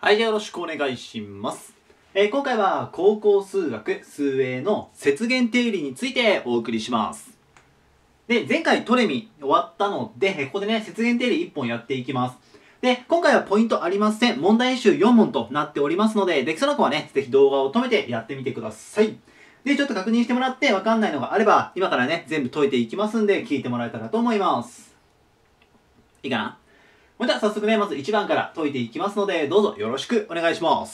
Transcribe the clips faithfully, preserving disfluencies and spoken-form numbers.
はい、じゃあよろしくお願いします。えー、今回は高校数学数 エー の接現定理についてお送りします。で、前回トレミ終わったので、ここでね、接現定理いっぽんやっていきます。で、今回はポイントありません。問題集よん問となっておりますので、できそうな子はね、ぜひ動画を止めてやってみてください。で、ちょっと確認してもらってわかんないのがあれば、今からね、全部解いていきますんで、聞いてもらえたらと思います。いいかな？では早速ね、まずいちばんから解いていきますので、どうぞよろしくお願いします。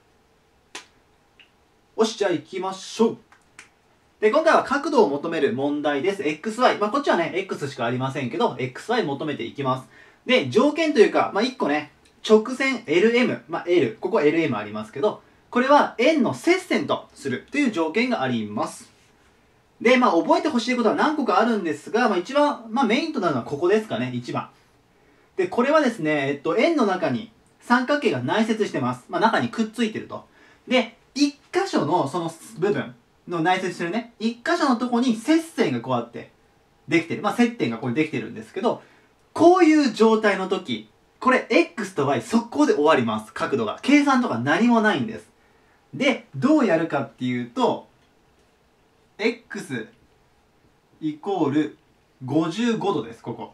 よし、じゃあ行きましょう。で、今回は角度を求める問題です。エックスワイ。まあ、こっちはね、X しかありませんけど、エックスワイ 求めていきます。で、条件というか、まあ、いっこね、直線 エルエム。まあ、L。ここ エルエム ありますけど、これは円の接線とするという条件があります。で、まあ、覚えてほしいことは何個かあるんですが、まあ、一番、まあ、メインとなるのはここですかね、いちばん。で、これはですね、えっと、円の中に三角形が内接してます。まあ、中にくっついてると。で、一箇所のその部分の内接してるね、一箇所のとこに接線がこうあって、できてる。まあ、接点がこれできてるんですけど、こういう状態の時、これ X と Y 速攻で終わります。角度が。計算とか何もないんです。で、どうやるかっていうと、X イコールごじゅうごどです、ここ。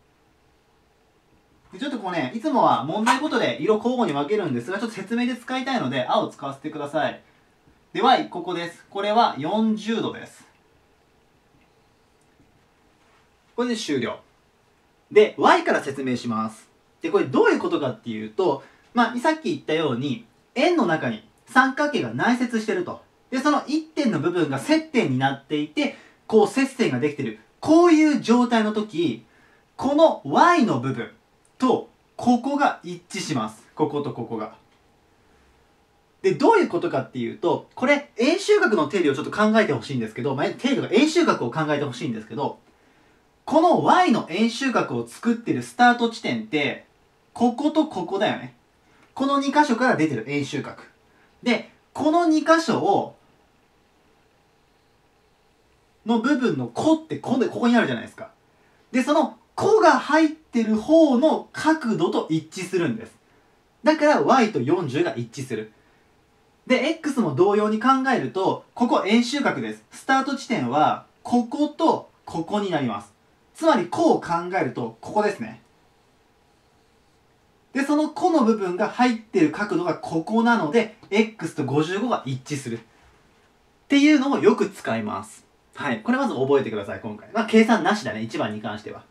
ちょっとこうね、いつもは問題ごとで色交互に分けるんですが、ちょっと説明で使いたいので、青を使わせてください。で、Y、ここです。これはよんじゅうどです。これで終了。で、Y から説明します。で、これどういうことかっていうと、まあ、さっき言ったように、円の中に三角形が内接してると。で、その一点の部分が接点になっていて、こう接線ができてる。こういう状態の時、この Y の部分と、ここが一致します。こことここが。で、どういうことかっていうと、これ、円周角の定理をちょっと考えてほしいんですけど、まあ、定理が円周角を考えてほしいんですけど、この Y の円周角を作ってるスタート地点って、こことここだよね。このに箇所から出てる円周角。で、このに箇所を、の部分のこってここにあるじゃないですか。で、そのこが入ってる方の角度と一致するんです。だから Y とよんじゅうが一致する。で、X も同様に考えると、ここ円周角です。スタート地点は、こことここになります。つまり、こう考えると、ここですね。で、そのこの部分が入ってる角度がここなので、X とごじゅうごが一致する。っていうのをよく使います。はい。これまず覚えてください、今回。まあ、計算なしだね、いちばんに関しては。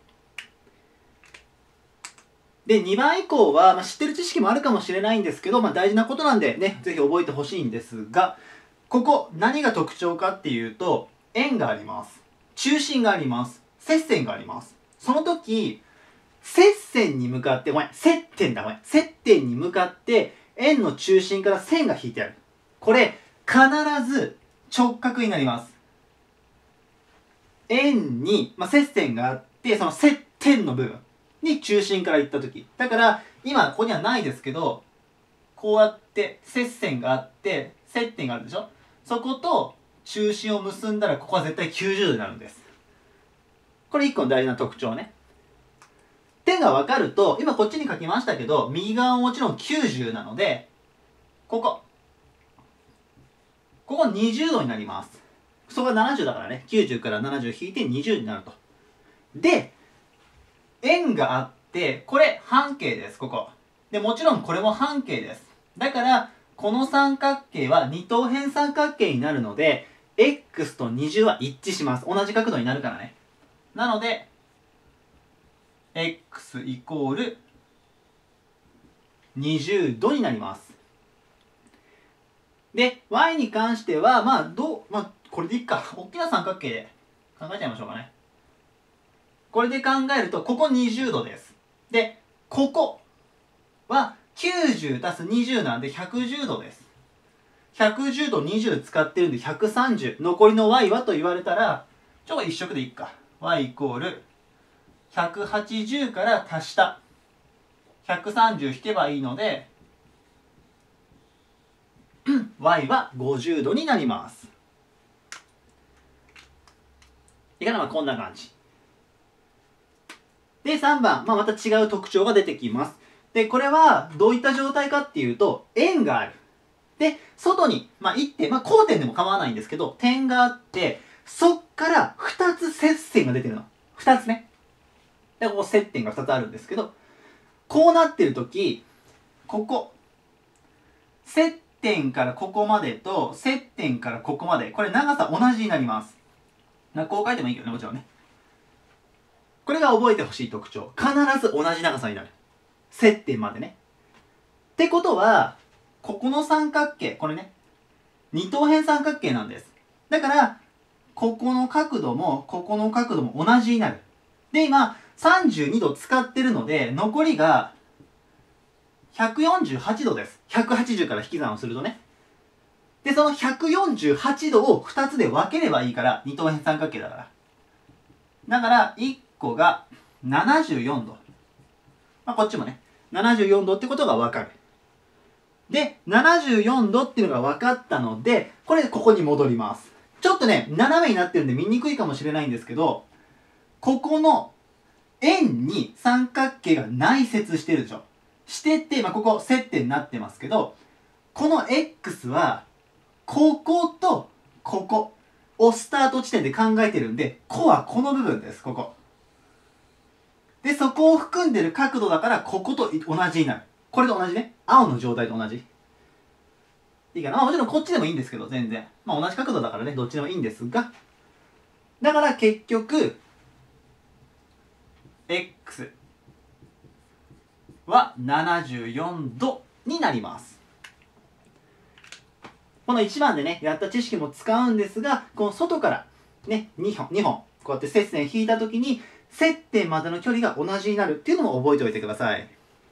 で、にばん以降は、まあ、知ってる知識もあるかもしれないんですけど、まあ、大事なことなんでね、ぜひ覚えてほしいんですが、ここ、何が特徴かっていうと、円があります。中心があります。接線があります。その時、接線に向かって、ごめん、接点だ、ごめん。接点に向かって、円の中心から線が引いてある。これ、必ず直角になります。円に、まあ、接線があって、その接点の部分に中心から行った時。だから、今、ここにはないですけど、こうやって接線があって、接点があるでしょ？そこと中心を結んだら、ここは絶対きゅうじゅうどになるんです。これいっこの大事な特徴ね。点が分かると、今こっちに書きましたけど、右側ももちろんきゅうじゅうなので、ここ。ここにじゅうどになります。そこがななじゅうだからね、きゅうじゅうからななじゅう引いてにじゅうになると。で、円があって、これ半径です、ここ。で、もちろんこれも半径です。だから、この三角形は二等辺三角形になるので、X とにじゅうは一致します。同じ角度になるからね。なので、X イコールにじゅうどになります。で、Y に関しては、まあ、どう、まあ、これでいいか。大きな三角形で考えちゃいましょうかね。これで考えると、ここにじゅうどです。で、ここはきゅうじゅうたすにじゅうなんでひゃくじゅうどです。ひゃくじゅうどにじゅう使ってるんでひゃくさんじゅう。残りの Y はと言われたら、ちょっと一色でいいか。Y イコールひゃくはちじゅうから足したひゃくさんじゅう引けばいいので、Y はごじゅうどになります。いいかな、まあ、こんな感じ。で、さんばん、まあ、また違う特徴が出てきます。 で、これはどういった状態かっていうと、円がある。で、外に、まあ、一点、まあ、交点でも構わないんですけど、点があって、そっから二つ接線が出てるの。二つね。で、ここ接点が二つあるんですけど、こうなってるとき、ここ、接点からここまでと、接点からここまで、これ長さ同じになります。こう書いてもいいけどね、もちろんね。これが覚えてほしい特徴。必ず同じ長さになる。接点までね。ってことは、ここの三角形、これね、二等辺三角形なんです。だから、ここの角度も、ここの角度も同じになる。で、今、さんじゅうにど使ってるので、残りが、ひゃくよんじゅうはちどです。ひゃくはちじゅうから引き算をするとね。で、そのひゃくよんじゅうはちどをふたつで分ければいいから、二等辺三角形だから。だから、いっこがななじゅうよんど。まあ、こっちもね、ななじゅうよんどってことが分かる。で、ななじゅうよんどっていうのが分かったので、これでここに戻ります。ちょっとね、斜めになってるんで見にくいかもしれないんですけど、ここの円に三角形が内接してるでしょ。してって、まあ、ここ接点になってますけど、この X は、こことここをスタート地点で考えてるんで、こはこの部分です、ここ。で、そこを含んでる角度だから、ここと同じになる。これと同じね。青の状態と同じ。いいかな。まあもちろんこっちでもいいんですけど、全然。まあ同じ角度だからね、どっちでもいいんですが。だから結局、X はななじゅうよんどになります。このいちばんでね、やった知識も使うんですが、この外からね、にほん、にほん、こうやって接線引いたときに、接点までの距離が同じになるっていうのも覚えておいてください。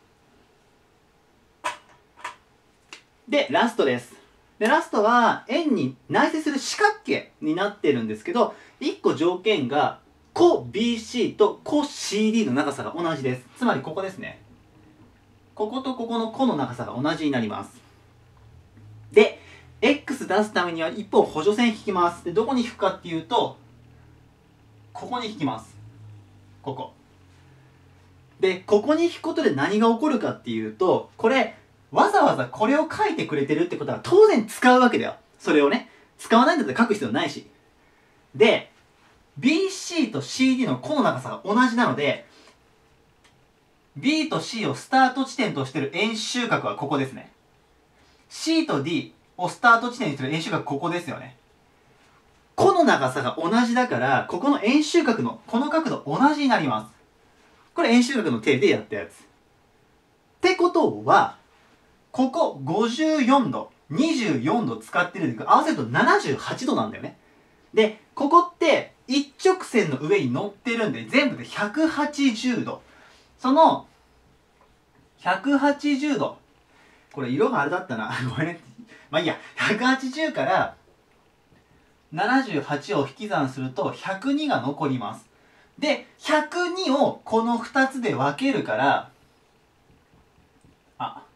で、ラストです。で、ラストは、円に内接する四角形になってるんですけど、いっこ条件が、コ ビーシー とコ シーディー の長さが同じです。つまりここですね。こことここのコの長さが同じになります。で、X 出すためには一方補助線引きます。で、どこに引くかっていうと、ここに引きます。ここ。で、ここに引くことで何が起こるかっていうと、これ、わざわざこれを書いてくれてるってことは当然使うわけだよ。それをね。使わないんだったら書く必要ないし。で、ビーシー と シーディー のこの長さが同じなので、B と C をスタート地点としている円周角はここですね。C と D をスタート地点にする円周角ここですよね。この長さが同じだから、ここの円周角のこの角度同じになります。これ円周角の手でやったやつ。ってことは、ここごじゅうよんど、にじゅうよんど使ってるんで、合わせるとななじゅうはちどなんだよね。で、ここって一直線の上に乗ってるんで、全部でひゃくはちじゅうど。その、ひゃくはちじゅうど。これ色があれだったな。ごめんね。まあいいや。ひゃくはちじゅうからななじゅうはちを引き算するとひゃくにが残ります。で、ひゃくにをこのふたつで分けるから、あ、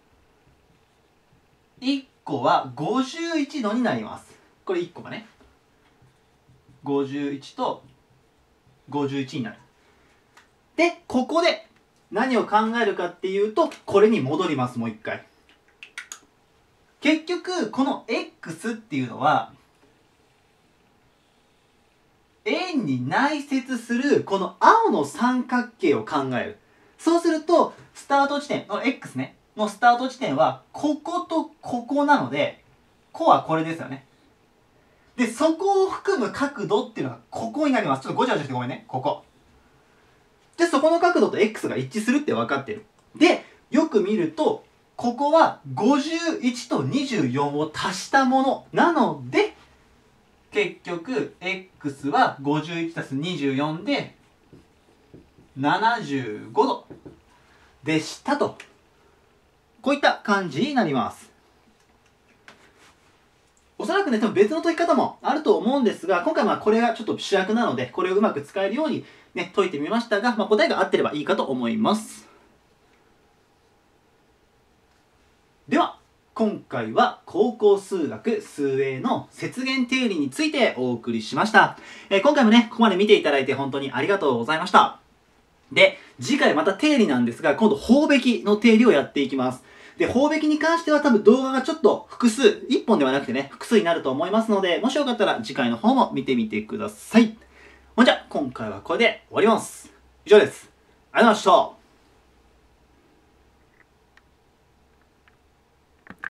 いっこはごじゅういちどになります。これいっこがね。ごじゅういちとごじゅういちになる。で、ここで何を考えるかっていうと、これに戻ります、もう一回。結局、この X っていうのは、円に内接するこの青の三角形を考える。そうすると、スタート地点、の X ね、のスタート地点は、こことここなので、こはこれですよね。で、そこを含む角度っていうのは、ここになります。ちょっとごちゃごちゃしてごめんね。ここ。で、そこの角度と X が一致するって分かってる。で、よく見ると、ここはごじゅういちとにじゅうよんを足したものなので、結局 X はごじゅういちたすにじゅうよんでななじゅうごどでしたと。こういった感じになります。おそらくね、多分別の解き方もあると思うんですが、今回はこれがちょっと主役なので、これをうまく使えるようにね、解いてみましたが、まあ、答えが合ってればいいかと思います。では、今回は高校数学数 A の接現定理についてお送りしました。えー、今回もね、ここまで見ていただいて本当にありがとうございました。で、 次回また定理なんですが、今度法べきの定理をやっていきます。で、法べきに関しては多分動画がちょっと複数、いっぽんではなくてね、複数になると思いますので、もしよかったら次回の方も見てみてください。ほんじゃ、今回はこれで終わります。以上です。ありがとうございました。